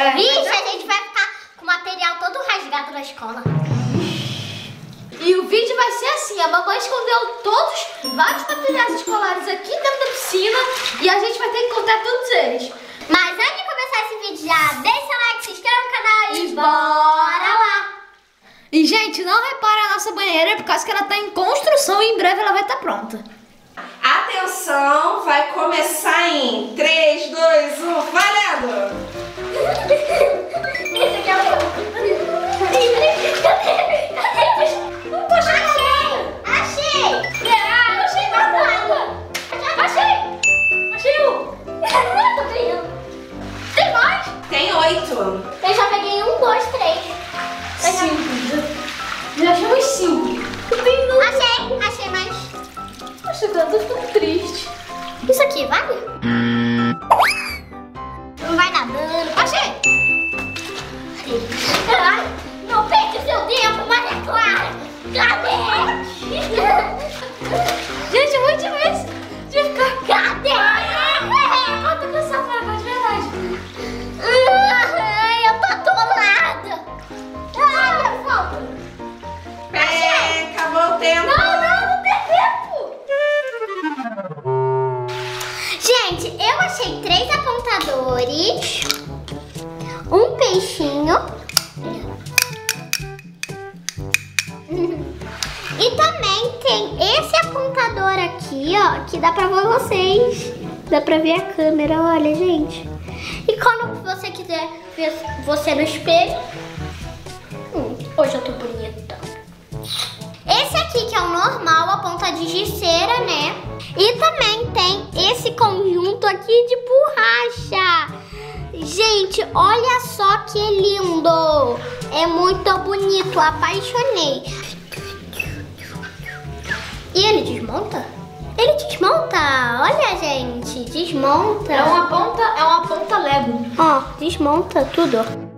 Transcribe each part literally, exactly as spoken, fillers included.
É, Vixe, a gente vai ficar com o material todo rasgado na escola. E o vídeo vai ser assim, a mamãe escondeu todos, vários materiais escolares aqui dentro da piscina e a gente vai ter que encontrar todos eles. Mas antes de começar esse vídeo, já deixa o like, se inscreve no canal e bora lá! E gente, não repare a nossa banheira por causa que ela tá em construção e em breve ela vai estar pronta. Atenção, vai começar em três, dois, um, valendo! Esse aqui é o... Achei! Achei! Ah, achei mais nada! Achei! Achei um! Tô ganhando. Tem mais? Tem oito. Eu já peguei um, dois, três. Cinco. Já achei uns cinco. Eu tenho um. Achei, achei mais. Poxa, eu tô ficando triste. Isso aqui, vale? Não vai dar dano. Achei! Ai, não perca o seu tempo, Maria Clara! Cadê? Gente, eu vou te ver de ficar... Cadê? Eu tô cansada, Maria, de verdade. Ai, eu tô atolada. Ai, eu volto. É, acabou o tempo. Não, não, não tem tempo. Gente, eu achei três apontadores, um peixinho e também tem esse apontador aqui, ó, que dá pra ver vocês. Dá pra ver a câmera, olha, gente. E quando você quiser ver você no espelho, hum, hoje eu tô bonita. Esse aqui que é o normal, a ponta de gizeira, né? E também tem esse conjunto aqui de borracha. Gente, olha só que lindo. É muito bonito, apaixonei. E ele desmonta? Ele desmonta, olha, gente, desmonta. É uma ponta, é uma ponta Lego. Ó, desmonta tudo.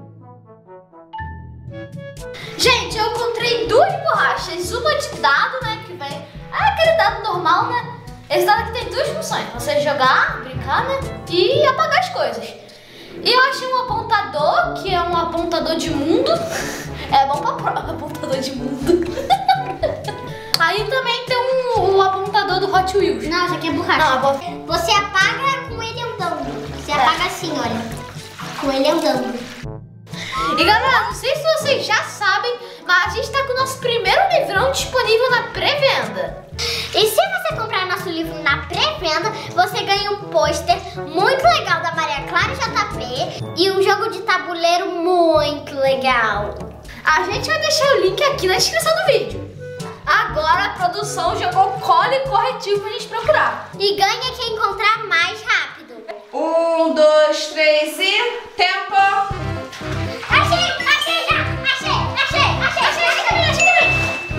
Gente, eu encontrei duas borrachas, uma de dado, né, que vem... É aquele dado normal, né? Esse dado aqui tem duas funções, você jogar, brincar, né, e apagar as coisas. E eu achei um apontador, que é um apontador de mundo. É bom pra prova, apontador de mundo. Aí também tem um, um apontador do Hot Wheels. Não, isso aqui é borracha. Não, vou... Você apaga com ele andando. Você É. apaga assim, olha. Com ele andando. E galera, não sei se vocês já sabem, mas a gente tá com o nosso primeiro livrão disponível na pré-venda. E se você comprar nosso livro na pré-venda, você ganha um pôster muito legal da Maria Clara e J P e um jogo de tabuleiro muito legal. A gente vai deixar o link aqui na descrição do vídeo. Agora a produção jogou cola e corretivo pra gente procurar. E ganha quem encontrar mais rápido. Um, dois, três e... tempo! Achei, achei já! Achei, achei, achei, achei, achei também, achei também.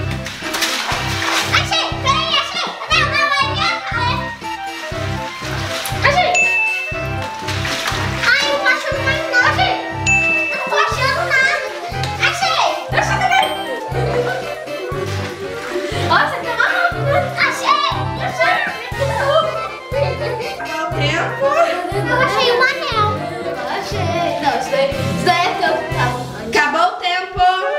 Achei, peraí, achei. Não, não, é minha. Achei. Ai, eu não tô achando mais nada. Achei. Eu não tô achando nada. Achei. Achei também. Ó, você quer mais rápido, né? Achei, achei. Acabou o tempo. Eu achei um anel. Achei. Não, isso daí, isso daí é teu. Acabou o tempo.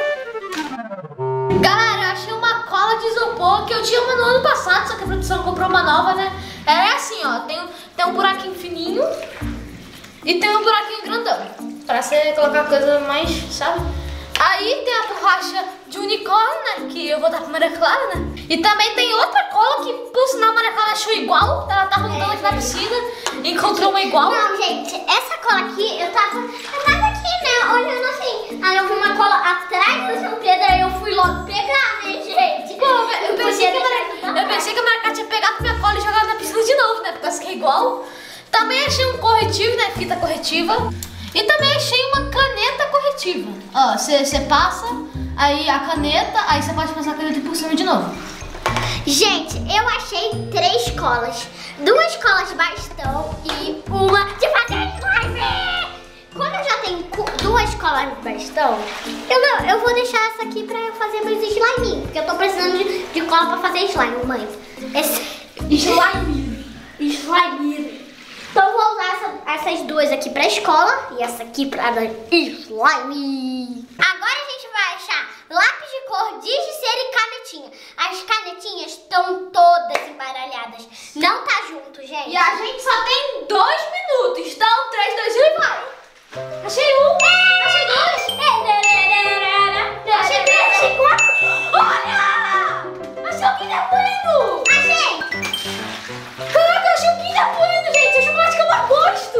Galera, eu achei uma cola de isopor que eu tinha uma no ano passado, só que a produção comprou uma nova, né? É assim, ó, tem, tem um buraquinho fininho e tem um buraquinho grandão, pra você colocar coisa mais, sabe? Aí tem a borracha de unicórnio, né, que eu vou dar pra Maria Clara, né? E também tem outra cola que, por sinal, a Maria Clara achou igual, ela tava lutando aqui na piscina, encontrou uma igual. Não, gente, essa cola aqui, eu tava, eu tava aqui, né, olhando assim. Aí eu vi uma cola atrás do São Pedro, aí eu fui logo pegar, né, gente? Pô, eu, eu, pensei que a podia Maria, deixar eu pensei que a Maria Clara tinha pegado minha cola e jogado na piscina de novo, né, porque essa aqui é igual. Também achei um corretivo, né, fita corretiva. E também achei uma caneta corretiva. Ó, você passa, aí a caneta, aí você pode passar a caneta por cima de novo. Gente, eu achei três colas. Duas colas de bastão e uma de fazer slime. Como eu já tenho duas colas de bastão, eu, não, eu vou deixar essa aqui pra eu fazer meus sliminhos. Porque eu tô precisando de, de cola pra fazer slime, mãe. Esse... Slime. Slime. Então vou usar essa, essas duas aqui pra escola e essa aqui pra slime. Agora a gente vai achar lápis de cor, giz de cera e canetinha. As canetinhas estão todas embaralhadas. Não tá junto, gente. E a gente só tem dois minutos. Então, três, dois, um e vai. Achei um. É. Achei dois. É. Achei três, achei quatro. Olha! Achei o Kinder Bueno. Achei! Caraca, eu achei o Kinder Bueno, gente. É o chocolate que eu mais gosto.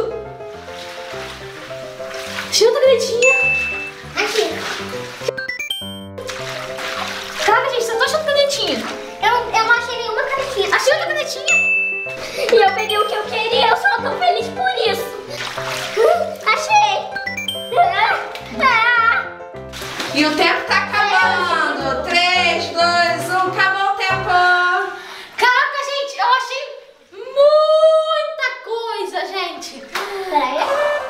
Achei outra canetinha. Aqui. Caraca, gente, eu tô achando canetinha. Eu, eu não achei nenhuma canetinha. Achei outra canetinha. E eu peguei o que eu queria, eu só tô feliz por isso. Achei! E o tempo tá acabando. três, dois, um, acabou o tempo. Caraca, gente, eu achei muita coisa, gente. Peraí.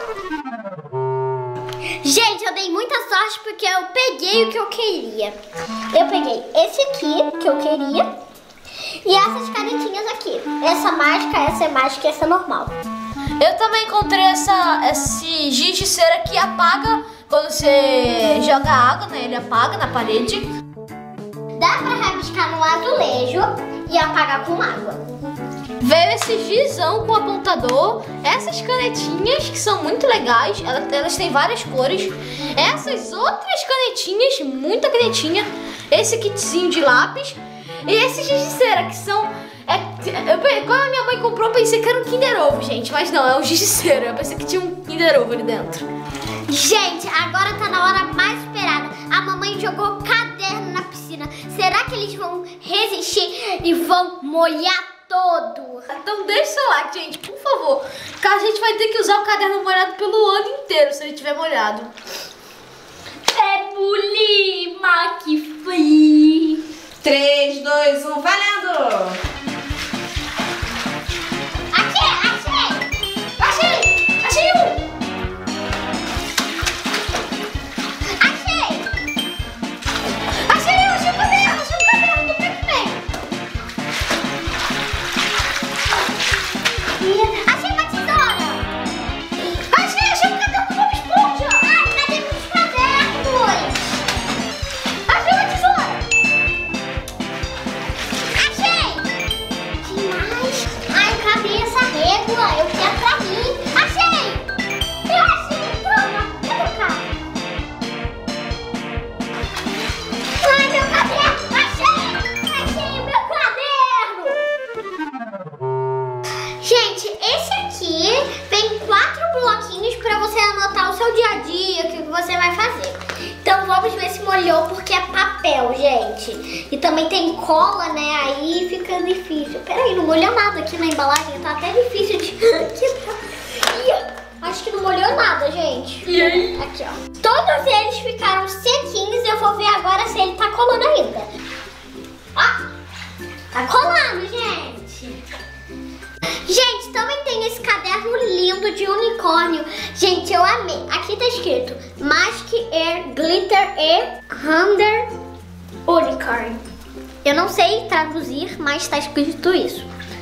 Gente, eu dei muita sorte porque eu peguei o que eu queria. Eu peguei esse aqui, que eu queria, e essas canetinhas aqui. Essa mágica, essa é mágica e essa é normal. Eu também encontrei essa, esse giz de cera que apaga quando você joga água, né? Ele apaga na parede. Dá pra rabiscar no azulejo e apagar com água. Veio esse gizão com apontador, essas canetinhas que são muito legais, elas, elas têm várias cores. Essas outras canetinhas, muita canetinha, esse kitzinho de lápis e esse giz de cera que são... É, eu, quando a minha mãe comprou, eu pensei que era um Kinder Ovo, gente, mas não, é um giz de cera. Eu pensei que tinha um Kinder Ovo ali dentro. Gente, agora tá na hora mais esperada. A mamãe jogou caderno na piscina. Será que eles vão resistir e vão molhar todo? Então deixa o seu like, gente, por favor. Porque a gente vai ter que usar o caderno molhado pelo ano inteiro, se ele estiver molhado. É bulima que foi. três, dois, um, valendo! Achei, achei! Achei! Achei um! Achei! Achei um! Achei um caderno! Achei um caderno do Pac-Man! Achei uma tesoura! Achei! Achei um caderno do Bob Esponja! Ai, cadê meus cadernos? Achei uma tesoura! Achei! Demais! Ai, cadê essa régua? Eu quero pra mim! Achei! Eu achei! Toma! Cadê o carro? Ai, meu caderno! Achei! Achei o meu caderno! Gente, esse aqui tem quatro bloquinhos pra você anotar o seu dia a dia, o que você vai fazer. Então vamos ver se molhou, porque é papel, gente. E também tem cola, né? Aí fica difícil. Peraí, não molhou nada aqui na embalagem. Tá até difícil de... Ih, acho que não molhou nada, gente. E aí? Aqui, ó. Todos eles ficaram sequinhos. Eu vou ver agora se ele tá colando ainda. Ó, tá colando, gente. Gente, também tem esse caderno lindo de unicórnio. Gente, eu amei. Aqui tá escrito Magic Air Glitter e Thunder Unicorn. Eu não sei traduzir, mas tá escrito isso.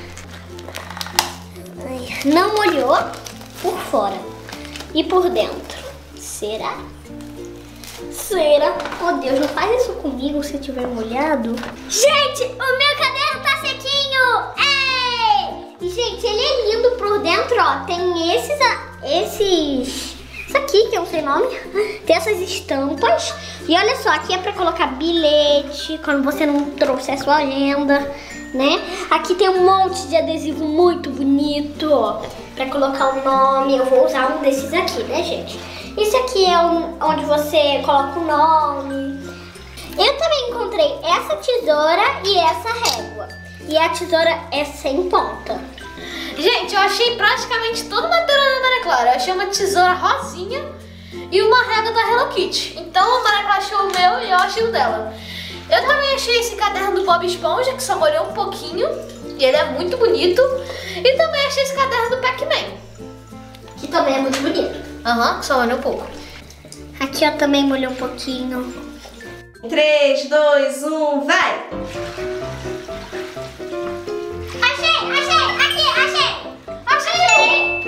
Não molhou por fora e por dentro. Será? Será? Oh, Deus, não faz isso comigo se tiver molhado. Gente, o meu caderno tá sequinho! Ei! E, gente, ele é lindo por dentro, ó. Tem esses... Esses... Isso aqui, que eu não sei o nome. Tem essas estampas. E olha só, aqui é pra colocar bilhete, quando você não trouxe a sua agenda, né? Aqui tem um monte de adesivo muito bonito, ó, pra colocar o nome. Eu vou usar um desses aqui, né, gente? Esse aqui é um, onde você coloca o nome. Eu também encontrei essa tesoura e essa régua. E a tesoura é sem ponta. Gente, eu achei praticamente todo o material da Maria Clara. Eu achei uma tesoura rosinha e uma régua da Hello Kitty. Então a Maria Clara achou o meu e eu achei o dela. Eu também achei esse caderno do Bob Esponja, que só molhou um pouquinho. E ele é muito bonito. E também achei esse caderno do Pac-Man, Que também é muito bonito. Aham, uhum, que só molhou um pouco. Aqui, ó, também molhou um pouquinho. três, dois, um, vai! Achei, achei, aqui, achei. Achei.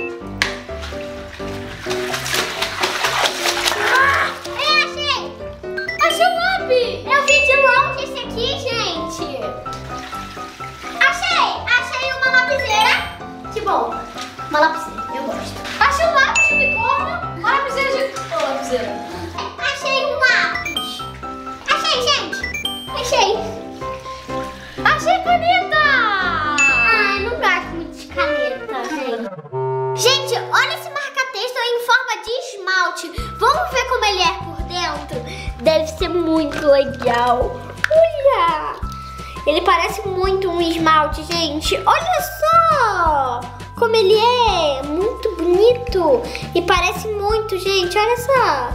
que bom. Uma lapiseira, eu gosto. Achei um lápis de unicórnio. Uma lapiseira de... Ô, lapiseira. Achei um lápis. Achei, gente. Achei. Achei caneta. Ah, eu não gosto muito de caneta, gente. Gente, olha esse marca-texto em forma de esmalte. Vamos ver como ele é por dentro? Deve ser muito legal. Olha! Ele parece muito um esmalte, gente. Olha só como ele é. Muito bonito. E parece muito, gente. Olha só.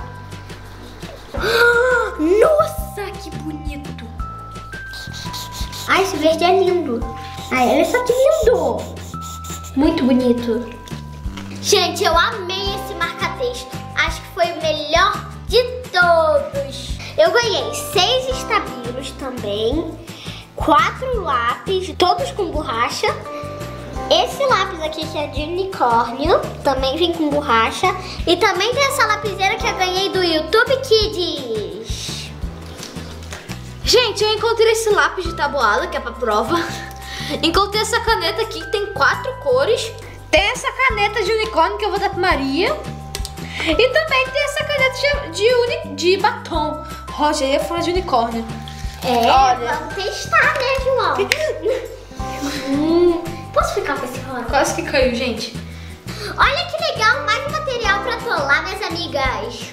Nossa, que bonito. Ai, esse verde é lindo. Ai, olha só que lindo. Muito bonito. Gente, eu amei esse marca-texto. Acho que foi o melhor de todos. Eu ganhei seis estabilos também, quatro lápis, todos com borracha. Esse lápis aqui que é de unicórnio, também vem com borracha. E também tem essa lapiseira que eu ganhei do YouTube Kids. Gente, eu encontrei esse lápis de tabuada, que é pra prova. Encontrei essa caneta aqui, que tem quatro cores. Tem essa caneta de unicórnio que eu vou dar pra Maria. E também tem essa caneta de, de, uni, de batom. Roger, eu ia falar de unicórnio. É, olha. Vamos testar, né, João? hum, posso ficar com esse rosa? Quase que caiu, gente. Olha que legal, mais material pra tolar, minhas amigas.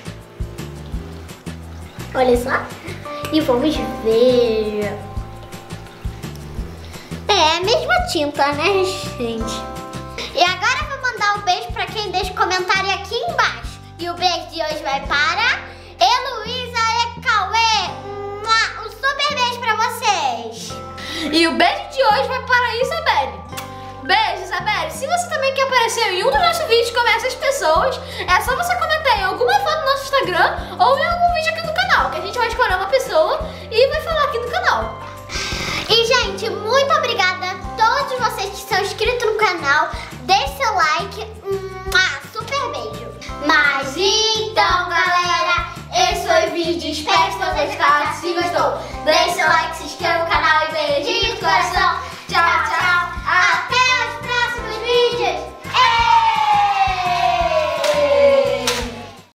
Olha só. E vamos ver. É a mesma tinta, né, gente? E agora eu vou mandar um beijo pra quem deixa o comentário aqui embaixo. E o beijo de hoje vai para Heloísa e Cauê. Um super beijo pra vocês. E o beijo de hoje vai para a Isabelle. Beijo, Isabelle. Se você também quer aparecer em um dos nossos vídeos como essas pessoas, é só você comentar em alguma foto no nosso Instagram ou em algum vídeo aqui do canal, que a gente vai escolher uma pessoa e vai falar aqui no canal. E, gente, muito obrigada a todos vocês que são inscritos no canal. Deixe seu like. Um super beijo. Mas então, galera, esse foi o vídeo. Espero que vocês gostem. Se gostou, deixe seu like, se inscreva no canal e beijinho no coração. Tchau, tchau.